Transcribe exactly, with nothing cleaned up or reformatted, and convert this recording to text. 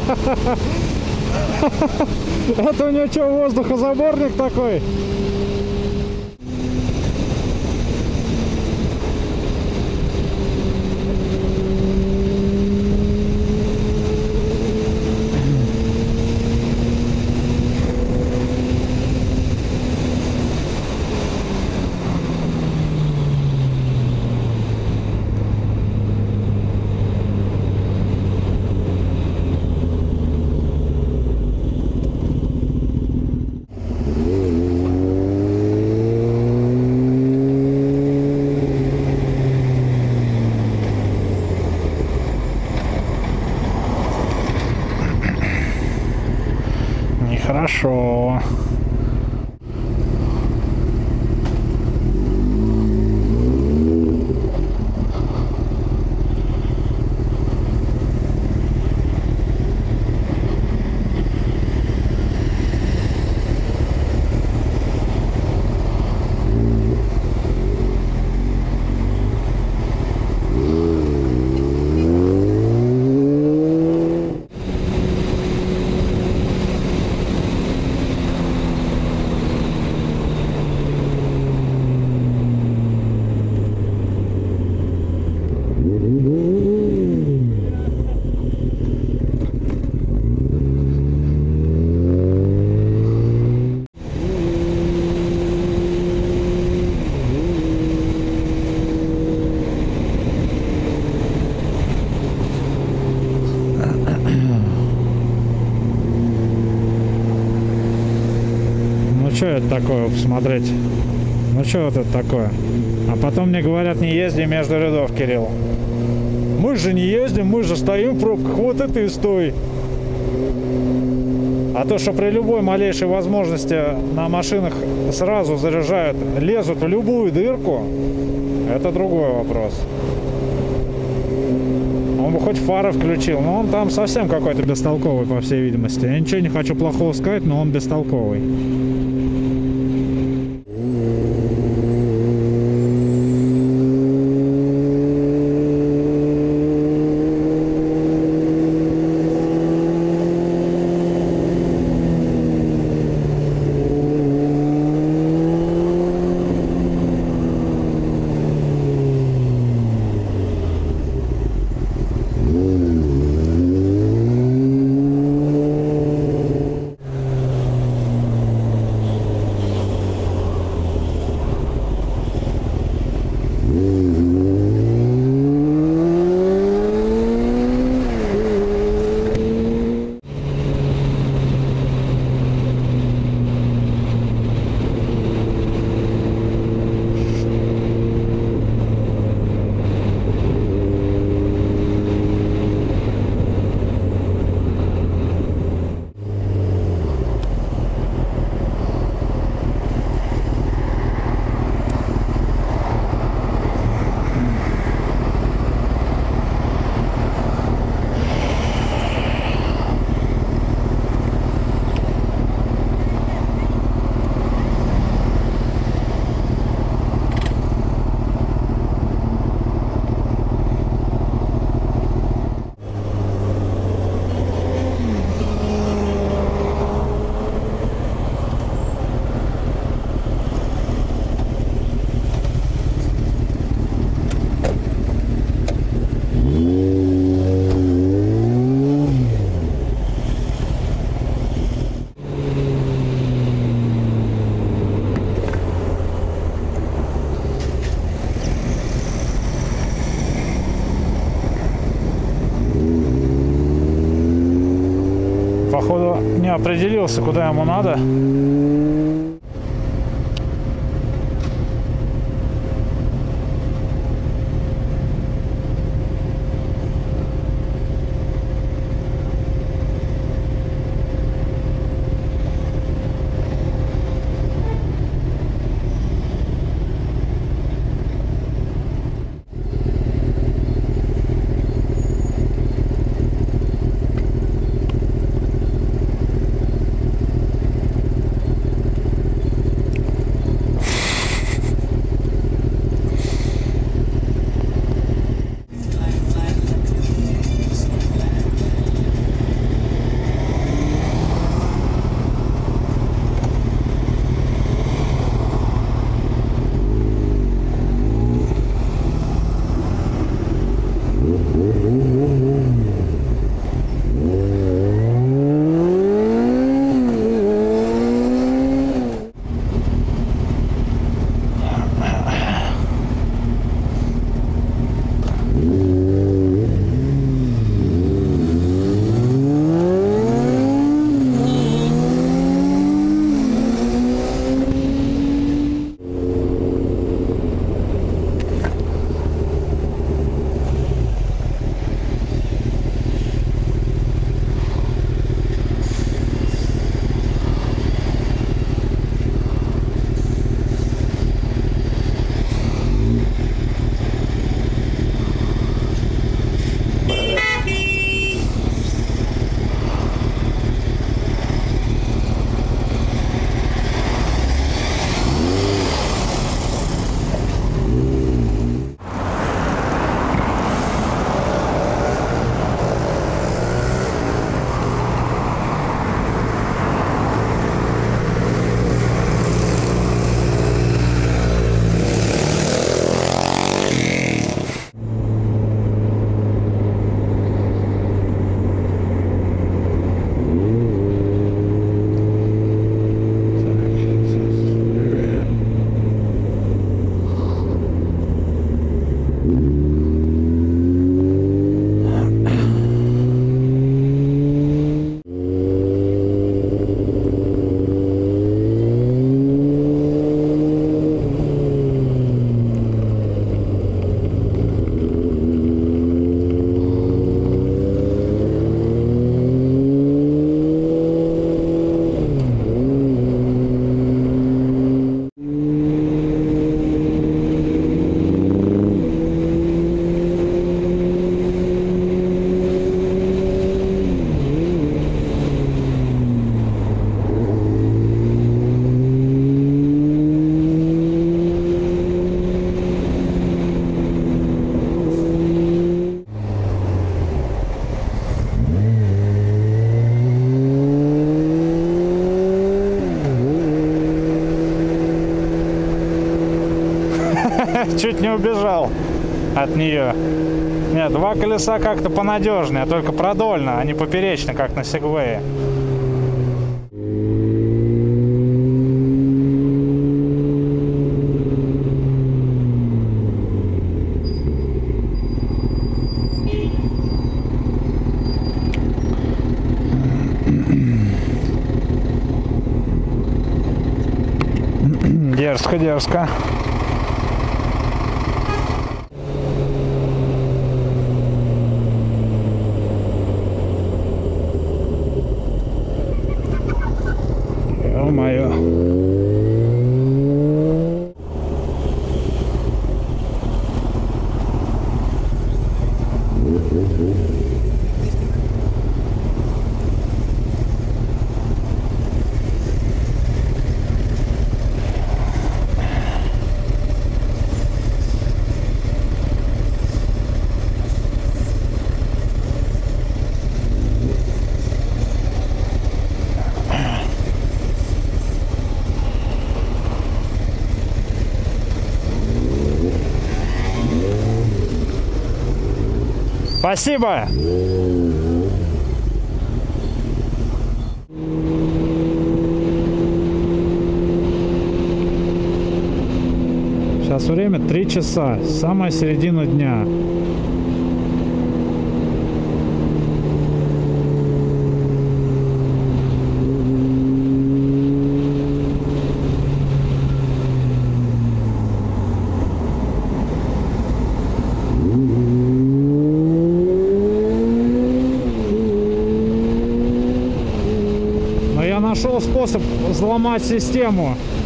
Это у него что, воздухозаборник такой? Хорошо. Что это такое, посмотреть? Ну что вот это такое? А потом мне говорят, не езди между рядов, Кирилл. Мы же не ездим, мы же стоим в пробках, вот это и стой. А то, что при любой малейшей возможности на машинах сразу заряжают, лезут в любую дырку, это другой вопрос. Он бы хоть фары включил, но он там совсем какой-то бестолковый, по всей видимости. Я ничего не хочу плохого сказать, но он бестолковый. Походу не определился, куда ему надо. чуть не убежал от нее. Нет, два колеса как-то понадежнее, только продольно, а не поперечно, как на сегвее. Дерзко, дерзко. Ё-моё. Спасибо! Сейчас время три часа, самая середина дня. Нашел способ взломать систему.